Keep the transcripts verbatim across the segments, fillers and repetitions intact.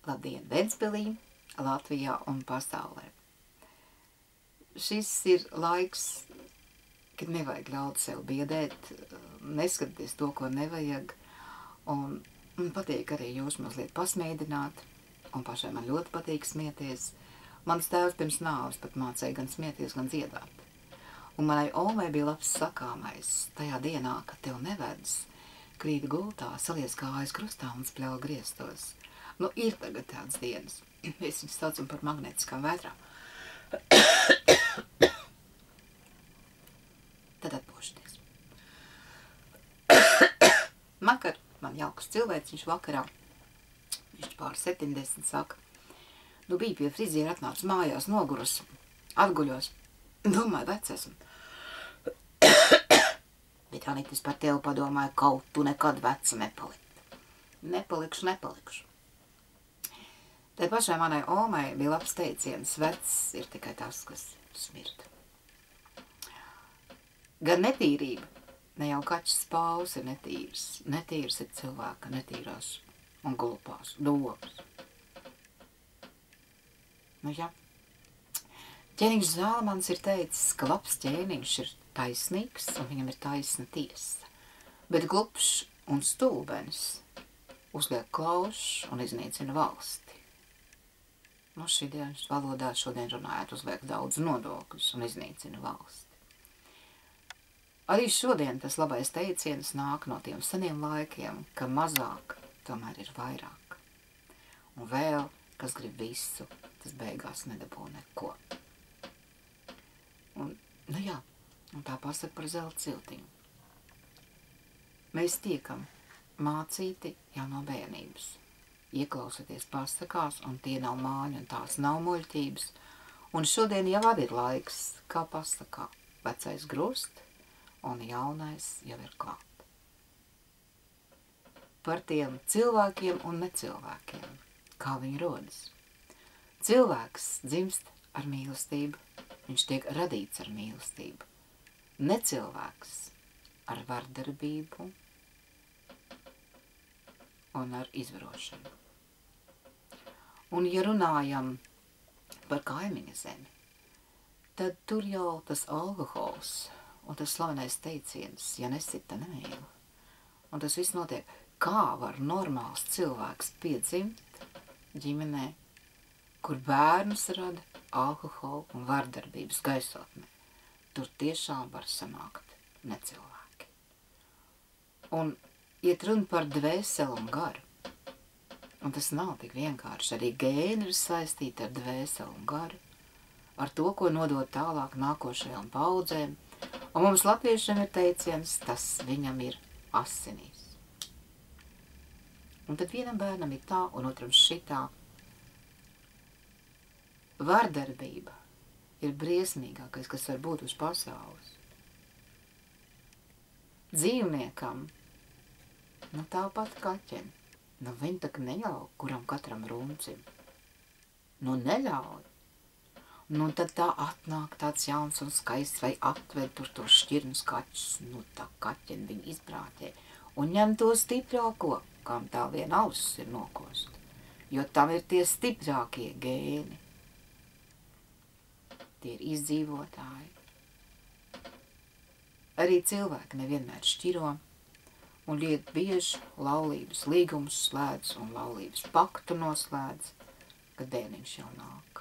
Labdien Ventspilī, Latvijā un pasaulē. Šis ir laiks, kad nevajag ļaut sev biedēt, neskaties to, ko nevajag, un man patīk arī jūs mazliet pasmēdināt, un pašai man ļoti patīk smieties. Mans tēvs pirms nāves pat mācēja gan smieties, gan dziedāt. Un manai omai bija labs sakāmais tajā dienā, kad tev nevedz, krīt gultā, salies kājas krustā un spļauj griestos. Nu, ir tagad tādas dienas. Es viņus saucam par magnētiskām vētrām. Tad atpūšaties. Vakar man jauks cilvēks, viņš vakarā, viņš pār septiņdesmit saka, nu bija pie friziera, atnāca mājās, nogurus, atguļos. Domāju, vec esmu. Bet Anitis par tevi padomāju, kaut tu nekad veca nepalikt. Nepalikšu, nepalikšu. Tai pašai manai omai bija labs teiciens, vecs ir tikai tas, kas smird. Gan netīrība, ne jau kaķis spāvs ir netīrs, netīrs ir cilvēka netīrās un gulpās domas. Nu jā. Ķēniņš Zālamans ir teicis, ka labs ķēniņš ir taisnīgs un viņam ir taisna tiesa, bet glupšs un stulbenis uzliek klaušs un iznīcina valsti. Nu, šī dienas valodā šodien runājot uzliek daudz nodokļus un iznīcina valsti. Arī šodien tas labais teiciens nāk no tiem seniem laikiem, ka mazāk tomēr ir vairāk. Un vēl, kas grib visu, tas beigās nedabū neko. Un, nu jā, un tā pasaka par zelta ciltiņu. Mēs tiekam mācīti jau no bērnības. Ieklausoties pasakās, un tie nav māņi, un tās nav muļķības. Un šodien jau ir laiks, kā pasakā, vecais grust, un jaunais jau ir klāt. Par tiem cilvēkiem un necilvēkiem, kā viņi rodas. Cilvēks dzimst ar mīlestību, viņš tiek radīts ar mīlestību. Necilvēks ar vardarbību un ar izvarošanu. Un, ja runājam par kaimiņa zemi, tad tur jau tas alkohols un tas slavenais teiciens, ja nesita nemīli. Un tas viss notiek, kā var normāls cilvēks piedzimt ģimenē, kur bērnus rada alkoholu un vardarbības gaisotnē. Tur tiešām var sanākt necilvēki. Un iet runa par dvēseli un garu. Un tas nav tik vienkārši. Arī gēni ir saistīti ar dvēseli un garu, ar to, ko nodot tālāk nākošajām paudzēm. Un mums latviešiem ir teiciens, tas viņam ir asinīs. Un tad vienam bērnam ir tā, un otram šitā. Vardarbība ir briesmīgākais, kas var būt uz pasaules. Dzīvniekam, nu tāpat kaķem. Nu, viņi tak neļauj, kuram katram runcim. Nu, neļauj. Nu, tad tā atnāk tāds jauns un skaists, vai atved tur tos šķirnus kaķus. Nu, tā kaķeni viņi izbrāķē. Un ņem to stiprāko, kam tā viena auss ir nokost. Jo tam ir tie stiprākie gēni. Tie ir izdzīvotāji. Arī cilvēki nevienmēr šķiro. Un liek bieži laulības līgumus slēdz un laulības paktu noslēdz, kad bērniņš jau nāk.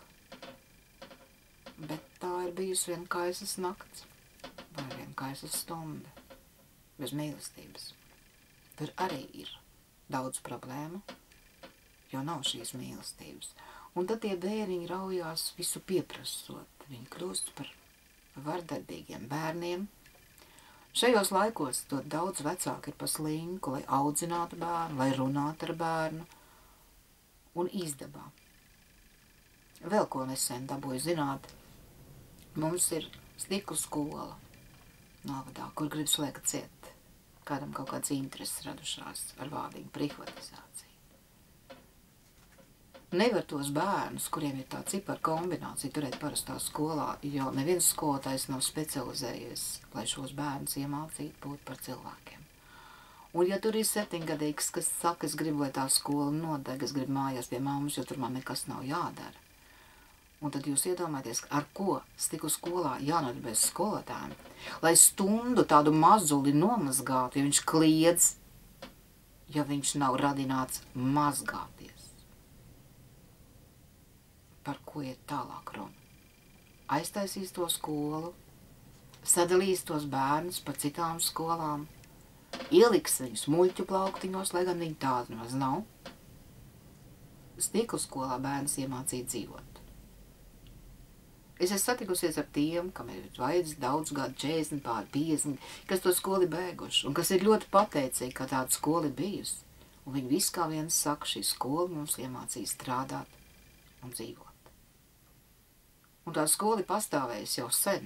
Bet tā ir bijusi vien kaisas nakts vai vien kaisas stunda, bez mīlestības. Tur arī ir daudz problēmu, jo nav šīs mīlestības. Un tad tie bērniņi raujās visu pieprasot. Viņi kļūst par vardarbīgiem bērniem. Šajos laikos to daudz vecāki ir pa slinku, lai audzinātu bērnu, lai runātu ar bērnu un izdabā. Vēl ko nesen dabūju zināt, mums ir stiklu skola novadā, kur grib slēgt ciet, kādam kaut kāds intereses radušās ar vārdiņu privatizāciju. Nevar tos bērnus, kuriem ir tā ciparu kombinācija, turēt parastā skolā, jo neviens skolotājs nav specializējies, lai šos bērnus iemācītu būt par cilvēkiem. Un ja tur ir septiņgadīgs, kas saka, es gribu, lai tā skola nodeg, es gribu mājās pie mammas, jo tur man nekas nav jādara. Un tad jūs iedomājaties, ar ko stiku skolā jānodarbēs skolotājiem, lai stundu tādu mazuli nomazgātu, ja viņš kliedz, ja viņš nav radināts mazgāties. Par ko iet tālāk runa? Aiztaisīs to skolu, sadalīs tos bērnus pa citām skolām, ieliks viņus muļķu plauktiņos, lai gan viņi tādi nemaz nav. Stikla skolā bērns iemācīja dzīvot. Es esmu satikusies ar tiem, kam ir vajadz daudz gadu, četrdesmit pār piecdesmit, kas to skoli beiguši, un kas ir ļoti pateicīgi, ka tāda skola ir bijusi. Un viņi visi kā viens saka, šī skola mums iemācīja strādāt un dzīvot. Un tā skola ir pastāvējusi jau sen.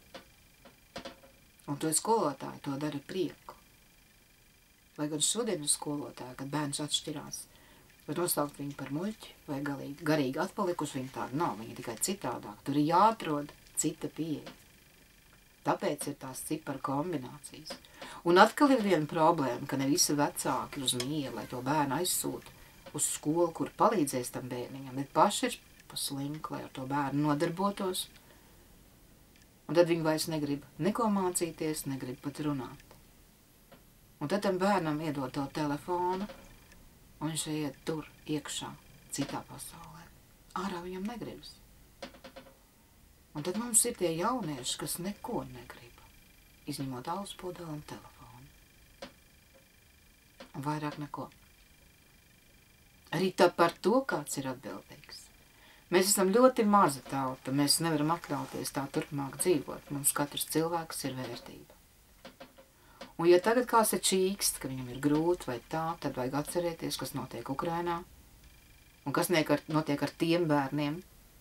Un to skolotāji to dara prieku. Lai gan šodien ir skolotāji, kad bērns atšķirās, var nosaukt viņu par muļķi vai galīgi, garīgi atpalikuši, viņi tādi nav, viņi tikai citādāk. Tur ir jāatrod cita pieeja. Tāpēc ir tās ciparu kombinācijas. Un atkal ir viena problēma, ka ne visi vecāki uz mieru, lai to bērnu aizsūta uz skolu, kur palīdzēs tam bērniņam, bet paši ir pa slinku, lai ar to bērnu nodarbotos. Un tad viņi vairs negrib neko mācīties, negrib pat runāt. Un tad tam bērnam iedod to telefonu, un viņš iet tur iekšā, citā pasaulē. Ārā viņam negribas. Un tad mums ir tie jaunieši, kas neko negrib, izņemot auspudeli un telefonu. Un vairāk neko. Arī tā par to, kāds ir atbildīgs. Mēs esam ļoti maza tauta, mēs nevaram atļauties tā turpmāk dzīvot. Mums katrs cilvēks ir vērtība. Un ja tagad kāds ir čīkst, ka viņam ir grūti vai tā, tad vajag atcerēties, kas notiek Ukrainā un kas notiek ar tiem bērniem.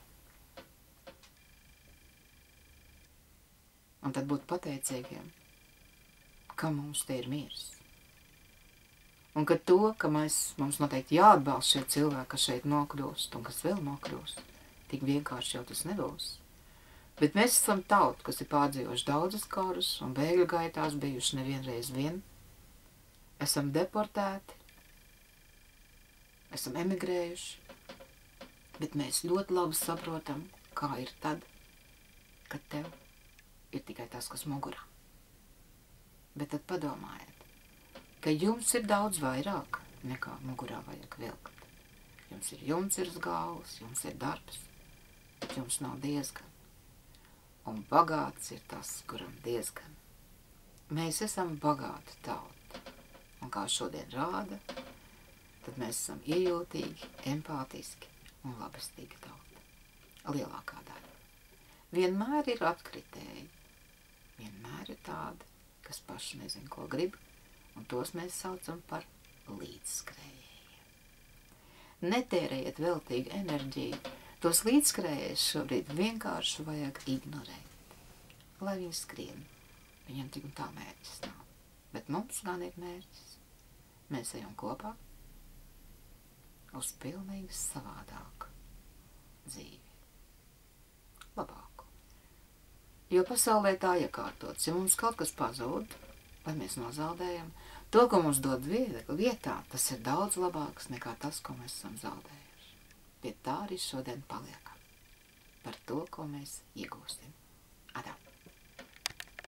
Un tad būt pateicīgiem, ka mums te ir miers. Un ka to, ka mēs, mums noteikti jāatbalsta šie cilvēki, kas šeit nokļūst un kas vēl nokļūst, tik vienkārši jau tas nebūs. Bet mēs esam tauta, kas ir pārdzīvojuši daudzas karus un bēgļu gaitās bijuši nevienreiz vien. Esam deportēti, esam emigrējuši, bet mēs ļoti labi saprotam, kā ir tad, kad tev ir tikai tas, kas mugurā. Bet tad padomājiet, ka jums ir daudz vairāk nekā mugurā vajag vilkt. Jums ir jums ir uz galvas, jums ir darbs, bet jums nav diezgan. Un bagāts ir tas, kuram diezgan. Mēs esam bagāta tauta. Un kā šodien rāda, tad mēs esam iejūtīgi, empātiski un labestīgi tauta. Lielākā daļa. Vienmēr ir atkritēji. Vienmēr ir tādi, kas paši nezin, ko grib, un tos mēs saucam par līdzskrējējiem. Netērējiet veltīgi enerģiju. Tos līdzskrējējus šobrīd vienkārši vajag ignorēt. Lai viņi skrien. Viņam tik un tā mērķis nav. Bet mums gan ir mērķis. Mēs ejam kopā uz pilnīgi savādāku dzīvi. Labāku. Jo pasaulē tā iekārtots. Ja mums kaut kas pazūd, vai mēs nozaudējam, to, ko mums dod vietā, tas ir daudz labāks nekā tas, ko mēs esam zaudējuši. Pie tā arī šodien paliekam. Par to, ko mēs iegūsim. Atā.